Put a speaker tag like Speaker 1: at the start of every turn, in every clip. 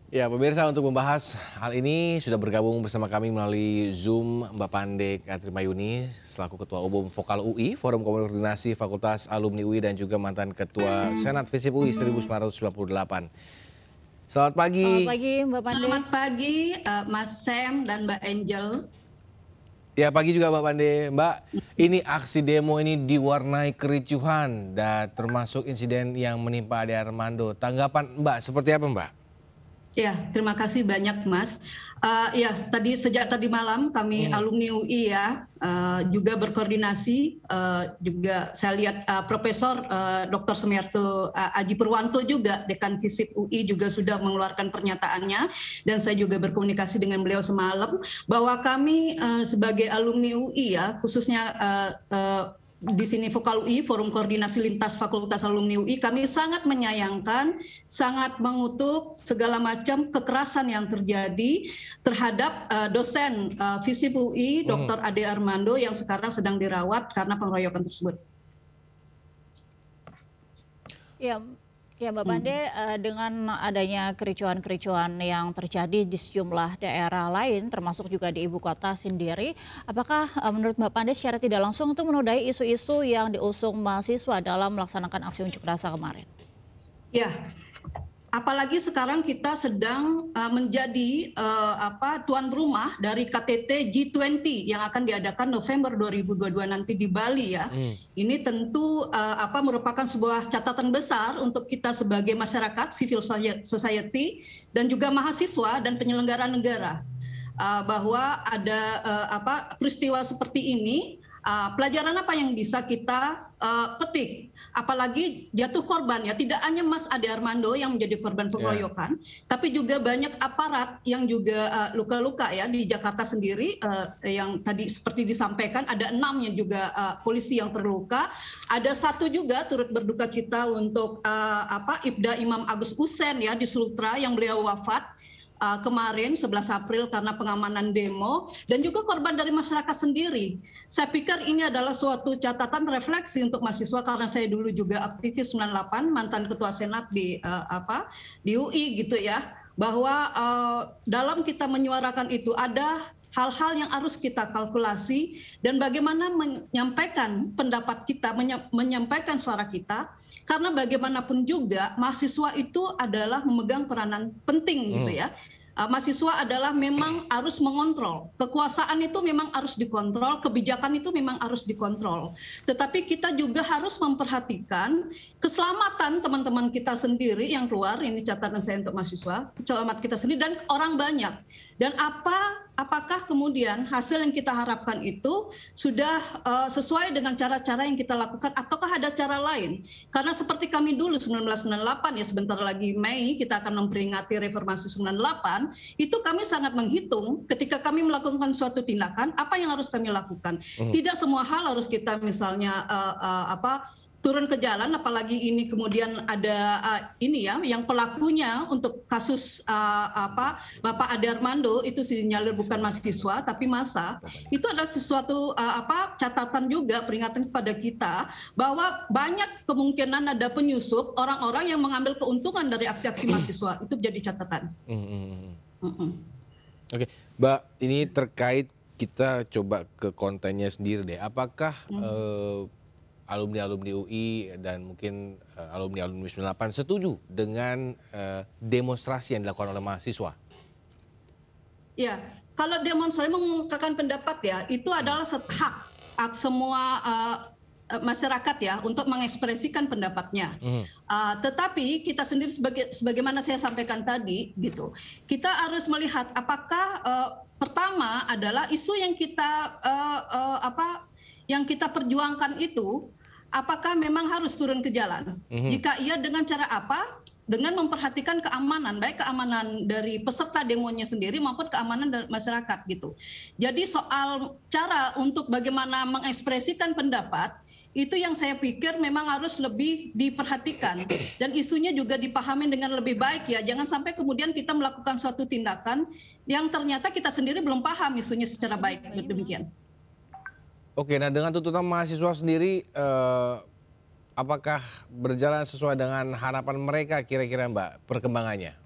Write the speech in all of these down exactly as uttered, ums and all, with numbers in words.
Speaker 1: Ya, pemirsa, untuk membahas hal ini sudah bergabung bersama kami melalui Zoom Mbak Pande Katrimayuni selaku Ketua Umum Vokal U I, Forum Koordinasi Fakultas Alumni U I dan juga mantan Ketua Senat FISIP U I seribu sembilan ratus sembilan puluh delapan. Selamat
Speaker 2: Selamat
Speaker 1: pagi.
Speaker 2: pagi Mbak Pande.
Speaker 3: Selamat pagi uh, Mas Sam dan Mbak Angel.
Speaker 1: Ya, pagi juga Mbak Pande. Mbak, ini aksi demo ini diwarnai kericuhan dan termasuk insiden yang menimpa Ade Armando. Tanggapan Mbak seperti apa, Mbak?
Speaker 3: Ya, terima kasih banyak Mas. Uh, ya, tadi sejak tadi malam kami hmm. alumni U I ya uh, juga berkoordinasi. Uh, juga saya lihat uh, Profesor uh, Doktor Sumiarto uh, Aji Purwanto juga Dekan FISIP U I juga sudah mengeluarkan pernyataannya, dan saya juga berkomunikasi dengan beliau semalam bahwa kami uh, sebagai alumni U I ya, khususnya uh, uh, di sini Vokal U I, Forum Koordinasi Lintas Fakultas Alumni U I, kami sangat menyayangkan, sangat mengutuk segala macam kekerasan yang terjadi terhadap uh, dosen uh, FISIP U I, Doktor Ade Armando yang sekarang sedang dirawat karena pengeroyokan tersebut.
Speaker 2: Ya, ya Mbak Pande, hmm. uh, dengan adanya kericuan-kericuan yang terjadi di sejumlah daerah lain, termasuk juga di ibu kota sendiri, apakah uh, menurut Mbak Pande secara tidak langsung itu menodai isu-isu yang diusung mahasiswa dalam melaksanakan aksi unjuk rasa kemarin?
Speaker 3: Ya, apalagi sekarang kita sedang uh, menjadi uh, apa tuan rumah dari K T T G dua puluh yang akan diadakan November dua ribu dua puluh dua nanti di Bali ya. Hmm. Ini tentu uh, apa merupakan sebuah catatan besar untuk kita sebagai masyarakat, civil society dan juga mahasiswa dan penyelenggara negara uh, bahwa ada uh, apa peristiwa seperti ini. Uh, pelajaran apa yang bisa kita uh, petik, apalagi jatuh korban ya, tidak hanya Mas Ade Armando yang menjadi korban pengeroyokan, yeah. tapi juga banyak aparat yang juga luka-luka uh, ya di Jakarta sendiri, uh, yang tadi seperti disampaikan ada enam yang juga uh, polisi yang terluka, ada satu juga turut berduka cita untuk uh, apa Ibda Imam Agus Usen ya di Sultra yang beliau wafat Uh, kemarin sebelas April karena pengamanan demo, dan juga korban dari masyarakat sendiri. Saya pikir ini adalah suatu catatan refleksi untuk mahasiswa, karena saya dulu juga aktivis sembilan puluh delapan, mantan ketua senat di uh, apa di U I gitu ya, bahwa uh, dalam kita menyuarakan itu ada hal-hal yang harus kita kalkulasi, dan bagaimana menyampaikan pendapat kita, menyampaikan suara kita, karena bagaimanapun juga mahasiswa itu adalah memegang peranan penting gitu ya. Uh, mahasiswa adalah memang harus mengontrol, kekuasaan itu memang harus dikontrol, kebijakan itu memang harus dikontrol. Tetapi kita juga harus memperhatikan keselamatan teman-teman kita sendiri yang keluar, ini catatan saya untuk mahasiswa, selamat kita sendiri dan orang banyak. Dan apa apakah kemudian hasil yang kita harapkan itu sudah uh, sesuai dengan cara-cara yang kita lakukan, ataukah ada cara lain? Karena seperti kami dulu seribu sembilan ratus sembilan puluh delapan ya, sebentar lagi Mei kita akan memperingati reformasi sembilan puluh delapan, itu kami sangat menghitung ketika kami melakukan suatu tindakan apa yang harus kami lakukan. Hmm. Tidak semua hal harus kita misalnya uh, uh, apa turun ke jalan, apalagi ini kemudian ada uh, ini ya yang pelakunya untuk kasus uh, apa Bapak Ade Armando itu sinyalir bukan mahasiswa tapi massa. Itu adalah sesuatu uh, apa catatan juga, peringatan kepada kita bahwa banyak kemungkinan ada penyusup orang-orang yang mengambil keuntungan dari aksi-aksi mahasiswa. Itu jadi catatan. Mm-hmm. Mm-hmm.
Speaker 1: Oke, Mbak, ini terkait kita coba ke kontennya sendiri deh. Apakah mm. uh, alumni-alumni U I dan mungkin uh, alumni-alumni sembilan puluh delapan setuju dengan uh, demonstrasi yang dilakukan oleh mahasiswa?
Speaker 3: Ya, kalau demonstrasi mengungkapkan pendapat ya, itu adalah hak, hak semua uh, masyarakat ya untuk mengekspresikan pendapatnya. Mm. Uh, tetapi kita sendiri sebagai sebagaimana saya sampaikan tadi gitu, kita harus melihat apakah uh, pertama adalah isu yang kita uh, uh, apa yang kita perjuangkan itu apakah memang harus turun ke jalan? Mm-hmm. Jika iya, dengan cara apa? Dengan memperhatikan keamanan, baik keamanan dari peserta demonya sendiri maupun keamanan dari masyarakat gitu. Jadi soal cara untuk bagaimana mengekspresikan pendapat, itu yang saya pikir memang harus lebih diperhatikan. Dan isunya juga dipahami dengan lebih baik ya. Jangan sampai kemudian kita melakukan suatu tindakan yang ternyata kita sendiri belum paham isunya secara baik. Demikian.
Speaker 1: Oke, nah dengan tuntutan mahasiswa sendiri, eh, apakah berjalan sesuai dengan harapan mereka kira-kira Mbak perkembangannya?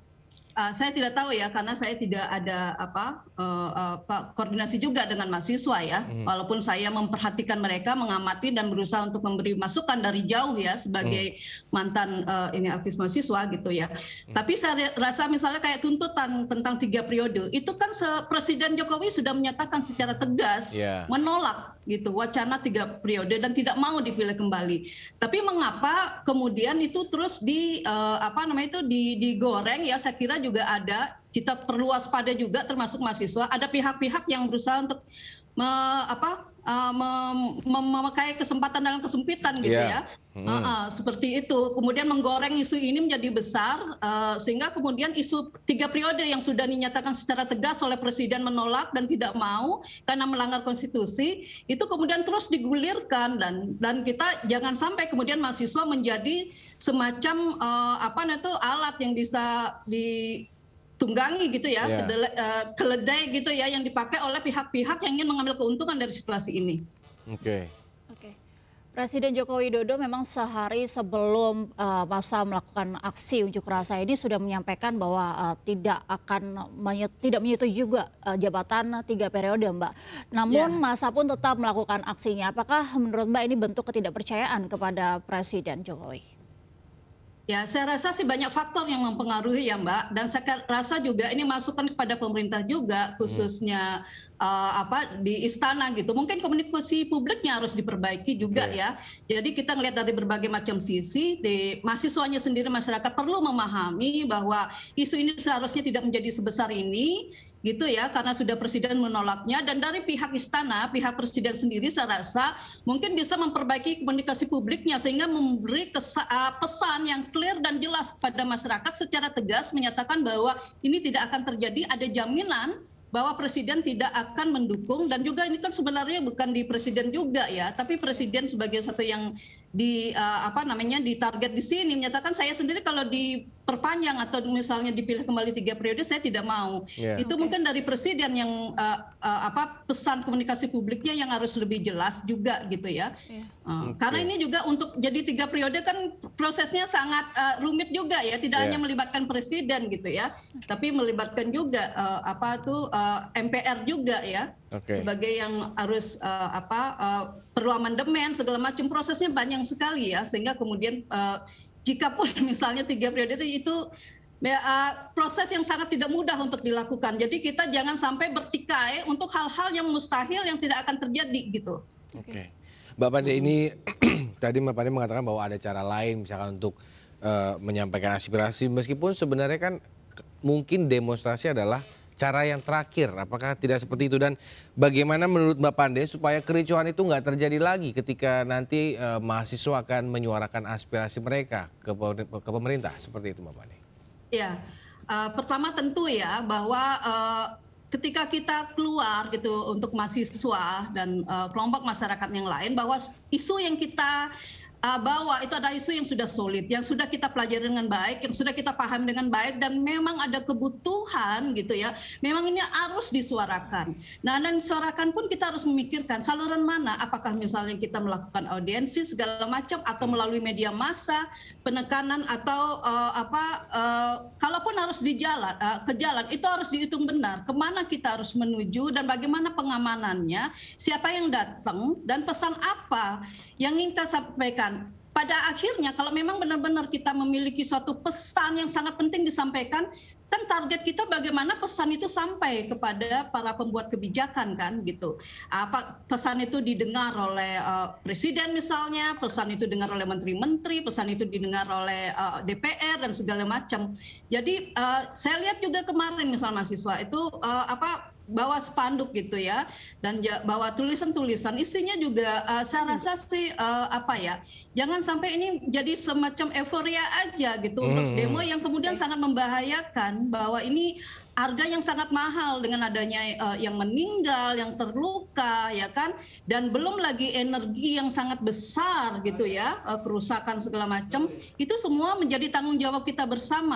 Speaker 3: Uh, saya tidak tahu ya, karena saya tidak ada apa uh, uh, koordinasi juga dengan mahasiswa ya. Hmm. Walaupun saya memperhatikan mereka, mengamati dan berusaha untuk memberi masukan dari jauh ya sebagai hmm. mantan uh, ini aktivis mahasiswa gitu ya. Hmm. Tapi saya rasa misalnya kayak tuntutan tentang tiga periode itu kan Presiden Jokowi sudah menyatakan secara tegas yeah. menolak gitu wacana tiga periode dan tidak mau dipilih kembali. Tapi mengapa kemudian itu terus di uh, apa namanya itu di, digoreng ya? Saya kira juga ada, kita perlu waspada juga termasuk mahasiswa, ada pihak-pihak yang berusaha untuk me, apa uh, mem, mem, memakai kesempatan dalam kesempitan gitu yeah. ya. Hmm. Uh, uh, seperti itu, kemudian menggoreng isu ini menjadi besar uh, sehingga kemudian isu tiga periode yang sudah dinyatakan secara tegas oleh Presiden menolak dan tidak mau karena melanggar konstitusi itu kemudian terus digulirkan dan dan kita jangan sampai kemudian mahasiswa menjadi semacam uh, apa itu alat yang bisa di tunggangi gitu ya, yeah. kedele, uh, keledai gitu ya yang dipakai oleh pihak-pihak yang ingin mengambil keuntungan dari situasi ini.
Speaker 1: Oke. Okay.
Speaker 2: Oke. Okay. Presiden Joko Widodo memang sehari sebelum uh, masa melakukan aksi unjuk rasa ini sudah menyampaikan bahwa uh, tidak akan menyet, tidak menyetujui juga uh, jabatan tiga periode, Mbak. Namun yeah. masa pun tetap melakukan aksinya. Apakah menurut Mbak ini bentuk ketidakpercayaan kepada Presiden Jokowi?
Speaker 3: Ya, saya rasa sih banyak faktor yang mempengaruhi ya Mbak, dan saya rasa juga ini masukan kepada pemerintah juga, khususnya hmm. uh, apa di istana gitu. Mungkin komunikasi publiknya harus diperbaiki juga yeah. ya. Jadi kita ngelihat dari berbagai macam sisi, di mahasiswanya sendiri, masyarakat perlu memahami bahwa isu ini seharusnya tidak menjadi sebesar ini, gitu ya, karena sudah Presiden menolaknya. Dan dari pihak istana, pihak Presiden sendiri saya rasa mungkin bisa memperbaiki komunikasi publiknya sehingga memberi kesa- uh, pesan yang clear dan jelas kepada masyarakat secara tegas menyatakan bahwa ini tidak akan terjadi, ada jaminan bahwa Presiden tidak akan mendukung, dan juga ini kan sebenarnya bukan di Presiden juga ya, tapi Presiden sebagai satu yang di uh, apa namanya ditarget di sini menyatakan saya sendiri kalau diperpanjang atau misalnya dipilih kembali tiga periode saya tidak mau. Yeah. Itu okay. mungkin dari Presiden yang uh, uh, apa pesan komunikasi publiknya yang harus lebih jelas juga gitu ya. Yeah. Uh, okay. Karena ini juga untuk jadi tiga periode kan prosesnya sangat uh, rumit juga ya, tidak yeah. hanya melibatkan Presiden gitu ya, okay. tapi melibatkan juga uh, apa tuh uh, M P R juga ya. Okay. Sebagai yang harus uh, apa uh, perlu amandemen segala macam, prosesnya banyak sekali ya, sehingga kemudian uh, jika pun misalnya tiga periode itu, itu uh, proses yang sangat tidak mudah untuk dilakukan. Jadi kita jangan sampai bertikai untuk hal-hal yang mustahil yang tidak akan terjadi gitu.
Speaker 1: Oke, okay. Mbak Pande, ini tadi Mbak Pande mengatakan bahwa ada cara lain misalkan untuk uh, menyampaikan aspirasi, meskipun sebenarnya kan mungkin demonstrasi adalah cara yang terakhir. Apakah tidak seperti itu, dan bagaimana menurut Mbak Pande supaya kericuhan itu nggak terjadi lagi ketika nanti uh, mahasiswa akan menyuarakan aspirasi mereka ke, ke pemerintah, seperti itu Mbak Pande?
Speaker 3: Ya, uh, pertama tentu ya bahwa uh, ketika kita keluar gitu untuk mahasiswa dan uh, kelompok masyarakat yang lain, bahwa isu yang kita Uh, bahwa itu ada isu yang sudah solid, yang sudah kita pelajari dengan baik, yang sudah kita paham dengan baik, dan memang ada kebutuhan gitu ya, memang ini harus disuarakan. Nah, dan disuarakan pun kita harus memikirkan saluran mana, apakah misalnya kita melakukan audiensi segala macam, atau melalui media massa, penekanan, atau uh, apa, uh, kalaupun harus di jalan, uh, ke jalan, itu harus dihitung benar, kemana kita harus menuju, dan bagaimana pengamanannya, siapa yang datang, dan pesan apa yang ingin kita sampaikan. Pada akhirnya kalau memang benar-benar kita memiliki suatu pesan yang sangat penting disampaikan, kan target kita bagaimana pesan itu sampai kepada para pembuat kebijakan kan gitu. Apa pesan itu didengar oleh uh, Presiden misalnya, pesan itu didengar oleh menteri-menteri, pesan itu didengar oleh uh, D P R dan segala macam. Jadi uh, saya lihat juga kemarin misalnya mahasiswa itu uh, apa bawa spanduk gitu ya, dan bawa tulisan-tulisan, isinya juga uh, saya rasa sih uh, apa ya, jangan sampai ini jadi semacam euforia aja gitu hmm. untuk demo yang kemudian sangat membahayakan, bahwa ini harga yang sangat mahal dengan adanya uh, yang meninggal, yang terluka ya kan, dan belum lagi energi yang sangat besar gitu ya, uh, kerusakan segala macam, itu semua menjadi tanggung jawab kita bersama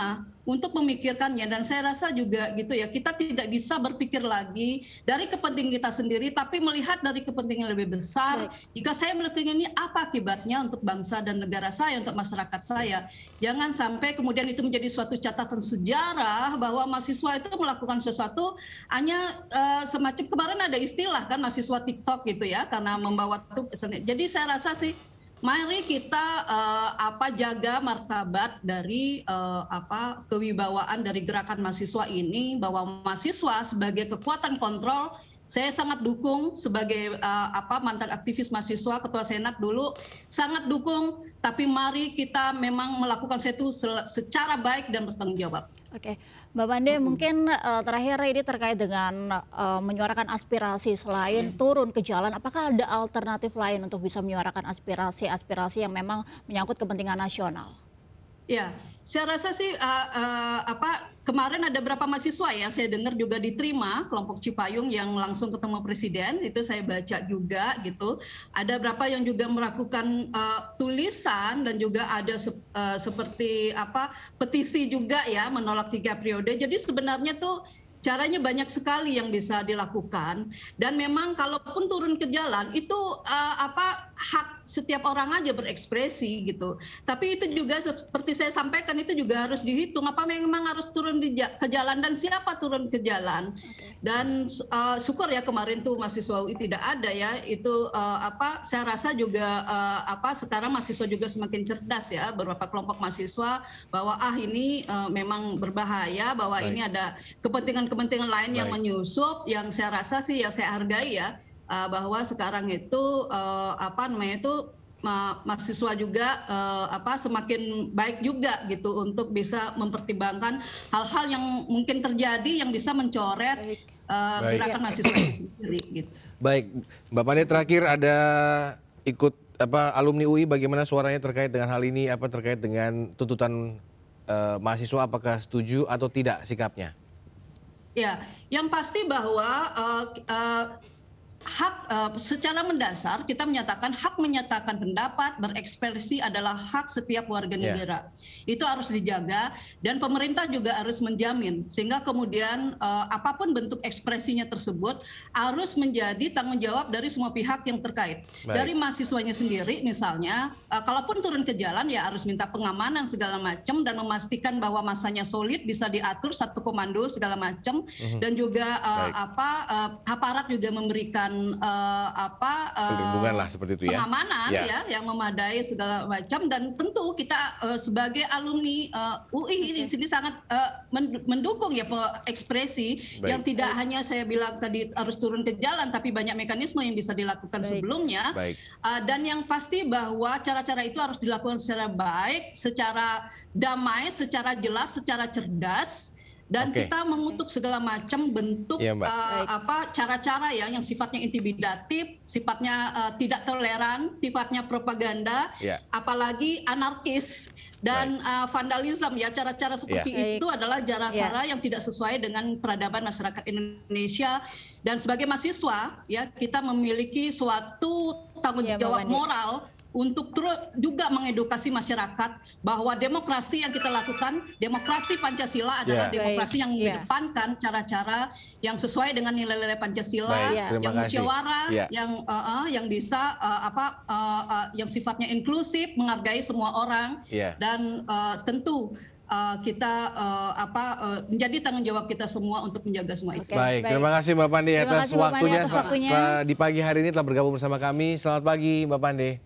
Speaker 3: untuk memikirkannya. Dan saya rasa juga gitu ya, kita tidak bisa berpikir lagi dari kepentingan kita sendiri, tapi melihat dari kepentingan lebih besar. Baik. Jika saya berpikir ini apa akibatnya untuk bangsa dan negara saya, untuk masyarakat saya. Jangan sampai kemudian itu menjadi suatu catatan sejarah bahwa mahasiswa itu melakukan sesuatu hanya uh, semacam, kemarin ada istilah kan mahasiswa TikTok gitu ya, karena membawa itu. Jadi saya rasa sih, mari kita uh, apa jaga martabat dari uh, apa kewibawaan dari gerakan mahasiswa ini, bahwa mahasiswa sebagai kekuatan kontrol. Saya sangat dukung sebagai uh, apa mantan aktivis mahasiswa, ketua senat dulu, sangat dukung. Tapi mari kita memang melakukan itu secara baik dan bertanggung jawab.
Speaker 2: Oke, Mbak Pande, mm-hmm. mungkin uh, terakhir ini terkait dengan uh, menyuarakan aspirasi selain mm. turun ke jalan. Apakah ada alternatif lain untuk bisa menyuarakan aspirasi-aspirasi yang memang menyangkut kepentingan nasional?
Speaker 3: Ya, saya rasa sih uh, uh, apa kemarin ada beberapa mahasiswa ya, saya dengar juga diterima kelompok Cipayung yang langsung ketemu presiden, itu saya baca juga gitu. Ada berapa yang juga melakukan uh, tulisan dan juga ada se uh, seperti apa petisi juga ya menolak tiga periode. Jadi sebenarnya tuh caranya banyak sekali yang bisa dilakukan, dan memang kalaupun turun ke jalan itu uh, apa hak setiap orang aja berekspresi gitu. Tapi itu juga seperti saya sampaikan, itu juga harus dihitung apa memang harus turun di, ke jalan dan siapa turun ke jalan. Okay. Dan uh, syukur ya kemarin tuh mahasiswa U I tidak ada ya, itu uh, apa saya rasa juga uh, apa sekarang mahasiswa juga semakin cerdas ya, beberapa kelompok mahasiswa bahwa ah ini uh, memang berbahaya, bahwa Baik. Ini ada kepentingan kepentingan lain Baik. Yang menyusup, yang saya rasa sih yang saya hargai ya, uh, bahwa sekarang itu uh, apa namanya itu ma mahasiswa juga uh, apa semakin baik juga gitu untuk bisa mempertimbangkan hal-hal yang mungkin terjadi yang bisa mencoret uh, gerakan mahasiswa itu sendiri gitu.
Speaker 1: Baik, Mbak Pande, terakhir ada ikut apa alumni U I, bagaimana suaranya terkait dengan hal ini, apa terkait dengan tuntutan uh, mahasiswa, apakah setuju atau tidak sikapnya?
Speaker 3: Ya, yang pasti bahwa uh, uh, hak uh, secara mendasar kita menyatakan hak menyatakan pendapat, berekspresi adalah hak setiap warga negara. Yeah. Itu harus dijaga, dan pemerintah juga harus menjamin sehingga kemudian uh, apapun bentuk ekspresinya tersebut harus menjadi tanggung jawab dari semua pihak yang terkait. Baik. Dari mahasiswanya sendiri misalnya, uh, kalaupun turun ke jalan ya harus minta pengamanan segala macam dan memastikan bahwa masanya solid, bisa diatur satu komando segala macam. Mm-hmm. Dan juga uh, apa uh, aparat juga memberikan Uh, apa uh,
Speaker 1: lah, seperti itu ya.
Speaker 3: Pengamanan ya. ya yang memadai segala macam, dan tentu kita uh, sebagai alumni uh, U I di sini sangat uh, mendukung ya ekspresi Baik. Yang tidak Baik. Hanya saya bilang tadi harus turun ke jalan, tapi banyak mekanisme yang bisa dilakukan Baik. Sebelumnya. Baik. Uh, dan yang pasti bahwa cara-cara itu harus dilakukan secara baik, secara damai, secara jelas, secara cerdas. Dan okay. kita mengutuk segala macam bentuk ya, uh, apa cara-cara ya yang sifatnya intimidatif, sifatnya uh, tidak toleran, sifatnya propaganda, ya. Apalagi anarkis dan uh, vandalisme ya, cara-cara seperti ya. Itu adalah cara-cara ya. Yang tidak sesuai dengan peradaban masyarakat Indonesia. Dan sebagai mahasiswa ya kita memiliki suatu tanggung jawab ya, moral untuk terus juga mengedukasi masyarakat bahwa demokrasi yang kita lakukan, demokrasi Pancasila adalah yeah. demokrasi yang mengedepankan cara-cara yang sesuai dengan nilai-nilai Pancasila, Baik, yang musyawarah, yeah. yang uh, uh, yang bisa uh, apa uh, uh, yang sifatnya inklusif, menghargai semua orang, yeah. dan uh, tentu Uh, kita uh, apa uh, menjadi tanggung jawab kita semua untuk menjaga semua itu.
Speaker 1: Okay, baik, baik, terima kasih Mbak Pande atas, atas waktunya. Di pagi hari ini telah bergabung bersama kami. Selamat pagi Mbak Pande.